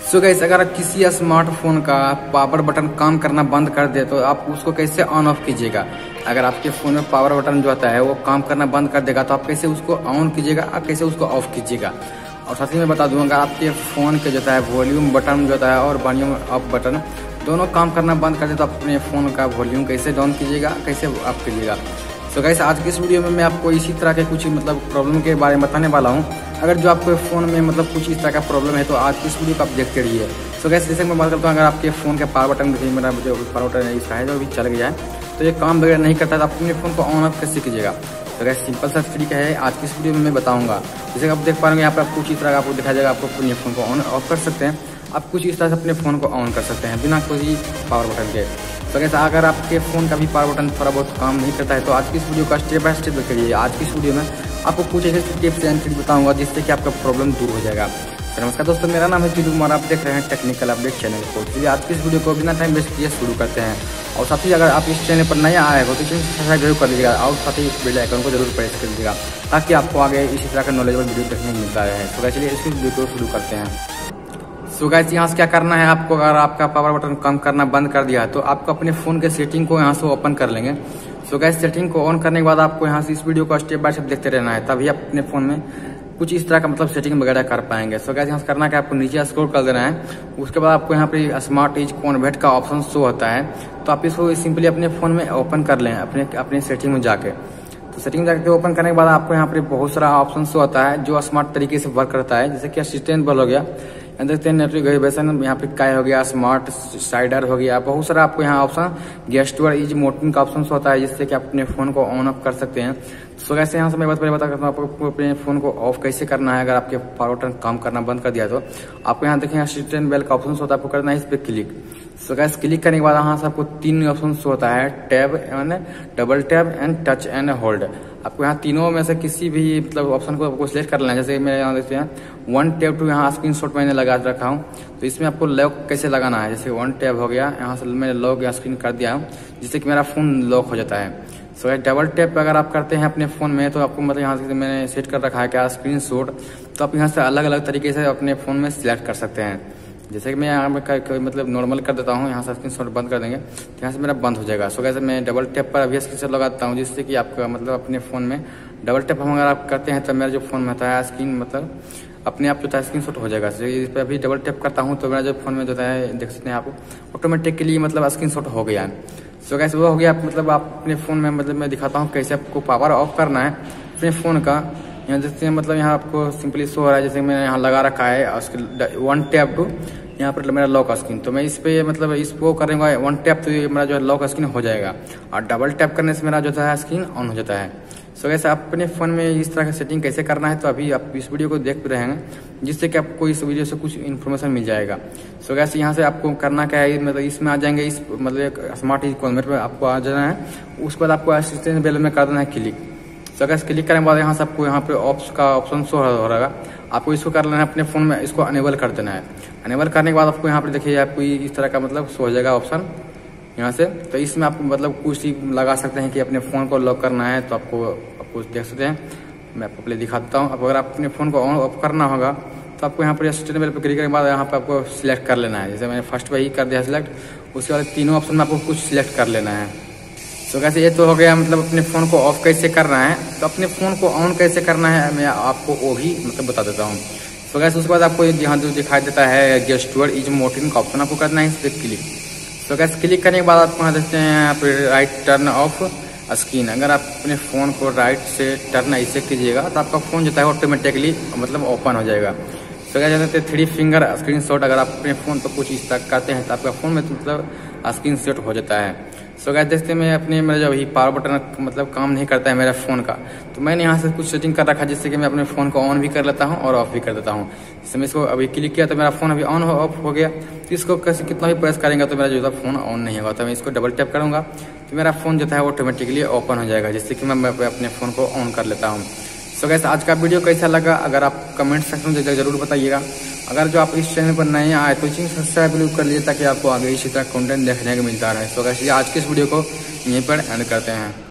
So guys, अगर आप किसी स्मार्टफोन का पावर बटन काम करना बंद कर दे तो आप उसको कैसे ऑन ऑफ कीजिएगा। अगर आपके फ़ोन में पावर बटन जो होता है वो काम करना बंद कर देगा तो आप कैसे उसको ऑन कीजिएगा और कैसे उसको ऑफ कीजिएगा। और साथ ही मैं बता दूंगा, आपके फ़ोन के जो है वॉल्यूम बटन जो है और वॉल्यूम अप बटन दोनों काम करना बंद कर दे तो अपने फ़ोन का वॉल्यूम कैसे डाउन कीजिएगा, कैसे अप कीजिएगा। तो गाइस, आज की इस वीडियो में मैं आपको इसी तरह के कुछ प्रॉब्लम के बारे में बताने वाला हूं। अगर जो आपके फ़ोन में कुछ इस तरह का प्रॉब्लम है तो आज की इस वीडियो को आप देखते रहिए। तो गाइस, जैसे मैं बात करता हूं, अगर आपके फ़ोन का पावर बटन देखिए, मेरा जो पावर बटन है इसका है जो अभी चल गया है तो ये काम वगैरह नहीं करता तो आप अपने फ़ोन को ऑन ऑफ कैसे कीजिएगा। तो गाइस, सिंपल सा तरीका है आज की इस वीडियो में मैं बताऊँगा। जैसे आप देख पा रहे हैं यहाँ पर कुछ इस तरह का आपको दिखाई देगा, आपको अपने फ़ोन को ऑन ऑफ कर सकते हैं। आप कुछ इस तरह से अपने फ़ोन को ऑन कर सकते हैं बिना कोई पावर बटन के। तो कैसे अगर आपके फ़ोन का भी पावर बटन थोड़ा बहुत काम नहीं करता है तो आज की इस वीडियो का स्टेप बाय स्टेप करिए। आज की इस वीडियो में आपको कुछ ऐसे टिप्स एंड ट्रिक्स बताऊंगा जिससे कि आपका प्रॉब्लम दूर हो जाएगा। तो नमस्कार दोस्तों, मेरा नाम है चिल्लू कुमार, आप देख रहे हैं टेक्निकल अपडेट चैनल को। चलिए आज की इस वीडियो को बिना टाइम वेस्ट किए शुरू करते हैं। और साथ ही अगर आप इस चैनल पर नया आए हो तो चैनल सब्सक्राइब जरूर कर लीजिएगा और साथ ही बेल आइकन को जरूर प्रेस कर लीजिएगा ताकि आपको आगे इसी तरह का नॉलेजेबल वीडियो देखने को मिलता रहे। तो चलिए इस वीडियो को शुरू करते हैं। सो गाइस, यहाँ से क्या करना है आपको, अगर आपका पावर बटन काम करना बंद कर दिया तो आपको अपने फ़ोन के सेटिंग को यहाँ से ओपन कर लेंगे। सो गाइस, सेटिंग को ऑन करने के बाद आपको यहाँ से इस वीडियो को स्टेप बाय स्टेप देखते रहना है, तभी आप अपने फ़ोन में कुछ इस तरह का सेटिंग वगैरह कर पाएंगे। सो गाइस, यहाँ से करना है आपको नीचे स्क्रॉल कर देना है। उसके बाद आपको यहाँ पे स्मार्ट इज कन्वर्ट का ऑप्शन शो होता है तो आप इसको सिंपली अपने फ़ोन में ओपन कर लें अपने सेटिंग में जाके। तो सेटिंग जाके ओपन करने के बाद आपको यहाँ पे बहुत सारा ऑप्शन शो होता है जो स्मार्ट तरीके से वर्क करता है, जैसे कि असिस्टेंट बल हो गया, देखते हैं नेटवर्क वेरिएशन, यहाँ पे काय हो गया, स्मार्ट साइडर हो गया, बहुत सारा आपको यहाँ ऑप्शन गेस्टुअर इज मोटिंग का ऑप्शन होता है जिससे कि आप अपने फ़ोन को ऑन ऑफ कर सकते हैं। सो कैसे यहाँ से मैं पहले बता करता हूँ आपको अपने फ़ोन को ऑफ कैसे करना है। अगर आपके पावर बटन काम करना बंद कर दिया तो आपको यहाँ देखें असिस्टेंट बेल का ऑप्शन होता है, आपको करना है इस पर क्लिक। सो गाइस, क्लिक करने के बाद यहाँ से आपको 3 ऑप्शन होता है, tap and double tap and touch and hold. आपको यहाँ तीनों में से किसी भी ऑप्शन को आपको सिलेक्ट कर लेना है। जैसे मेरे यहाँ देखते हैं 1 टैब टू, यहाँ स्क्रीनशॉट मैंने लगा रखा हूँ तो इसमें आपको लॉक कैसे लगाना है। जैसे 1 टैब हो गया, यहाँ से मैंने लॉक या स्क्रीन कर दिया हूँ जिससे कि मेरा फ़ोन लॉक हो जाता है। सो डबल टैप अगर आप करते हैं अपने फ़ोन में तो आपको यहाँ से मैंने सेट कर रखा है क्या स्क्रीनशॉट, तो आप यहाँ से अलग अलग तरीके से अपने फ़ोन में सिलेक्ट कर सकते हैं। जैसे कि मैं यहाँ नॉर्मल कर देता हूँ, यहाँ से स्क्रीनशॉट बंद कर देंगे तो यहाँ से मेरा बंद हो जाएगा। सो कैसे मैं डबल टैप पर अभी स्क्रीनशॉट लगाता हूँ जिससे कि आपका अपने फ़ोन में डबल टैप हम अगर आप करते हैं तो मेरा जो फ़ोन में होता है स्क्रीन अपने आप जो था स्क्रीनशॉट हो जाएगा। इस पर अभी डबल टैप करता हूँ तो मेरा जो फ़ोन में जो है देख सकते हैं आप ऑटोमेटिकली स्क्रीनशॉट हो गया। सो कैसे वो हो गया, आप अपने फ़ोन में मैं दिखाता हूँ कैसे आपको पावर ऑफ करना है अपने फ़ोन का। यहाँ देखते हैं यहाँ आपको सिंपली शो हो रहा है, जैसे मैंने यहाँ लगा रखा है उसके 1 टैप टू, यहाँ पर मेरा लॉक स्क्रीन, तो मैं इस पे इसको करूँगा 1 टैप तो ये मेरा जो लॉक स्क्रीन हो जाएगा और डबल टैप करने से मेरा जो है स्क्रीन ऑन हो जाता है। सो कैसे अपने फ़ोन में इस तरह का सेटिंग कैसे करना है तो अभी आप इस वीडियो को देख रहे हैं जिससे कि आपको इस वीडियो से कुछ इन्फॉर्मेशन मिल जाएगा। सो कैसे यहाँ से आपको करना क्या है, इसमें आ जाएंगे इस स्मार्ट इज कन्वर्ट पर आपको आ जाना है। उसके बाद आपको असिस्टेंट बेल में कर देना है क्लिक। सो कैसे क्लिक करने के बाद यहाँ से आपको यहाँ पे ऑप्स का ऑप्शन शो हो रहेगा, आपको इसको कर लेना है अपने फ़ोन में, इसको अनेबल कर देना है। अनेबल करने के बाद आपको यहाँ पे देखिए आपको इस तरह का शो हो जाएगा ऑप्शन यहाँ से। तो इसमें आप कुछ ही लगा सकते हैं कि अपने फ़ोन को लॉक करना है तो आपको देख सकते हैं, मैं आपको पहले दिखाता हूँ। अब अगर आप अपने फ़ोन को ऑन ऑफ करना होगा तो आपको यहाँ पर असिस्टेंट बेल पर क्लिक करने के बाद यहाँ पर आपको सिलेक्ट कर लेना है। जैसे मैंने फर्स्ट पर ही कर दिया सिलेक्ट, उसके बाद तीनों ऑप्शन में आपको कुछ सिलेक्ट कर लेना है। तो कैसे ये तो हो गया अपने फ़ोन को ऑफ कैसे करना है। तो अपने फ़ोन को ऑन कैसे करना है मैं आपको वो भी बता देता हूँ। तो कैसे उसके बाद आपको यहाँ जो दिखाई देता है गेस्टुअर इज मोटिंग का ऑप्शन आपको करना है इस पर क्लिक। तो कैसे क्लिक करने के बाद आपको यहाँ देखते हैं यहाँ पे राइट टर्न ऑफ स्क्रीन। अगर आप अपने फ़ोन को राइट से टर्न ऐसे कीजिएगा तो आपका फ़ोन जो है ऑटोमेटिकली ओपन हो जाएगा। तो क्या कहते हैं 3 फिंगर स्क्रीनशॉट, अगर आप अपने फ़ोन पर कुछ इस तरह करते हैं तो आपका फ़ोन में स्क्रीनशॉट हो जाता है। सो गाइस, देखते हैं मेरा जो अभी पावर बटन काम नहीं करता है मेरा फ़ोन का, तो मैंने यहाँ से कुछ सेटिंग कर रखा जिससे कि मैं अपने फ़ोन को ऑन भी कर लेता हूँ और ऑफ भी कर देता हूँ। जैसे मैं इसको अभी क्लिक किया तो मेरा फ़ोन अभी ऑन ऑफ हो गया। तो इसको कैसे कितना भी प्रेस करेंगे तो मेरा जो है फ़ोन ऑन नहीं होगा। तो मैं इसको डबल टैप करूँगा तो मेरा फ़ोन जो है ऑटोमेटिकली ओपन हो जाएगा जिससे कि मैं अपने फ़ोन को ऑन कर लेता हूँ। सो गाइस, आज का वीडियो कैसा लगा अगर आप कमेंट सेक्शन में जरूर बताइएगा। अगर जो आप इस चैनल पर नए आए तो चैनल सब्सक्राइब कर लीजिए ताकि आपको आगे इसी तरह कंटेंट देखने को मिलता रहे। सो गाइस, आज के इस वीडियो को यहीं पर एंड करते हैं।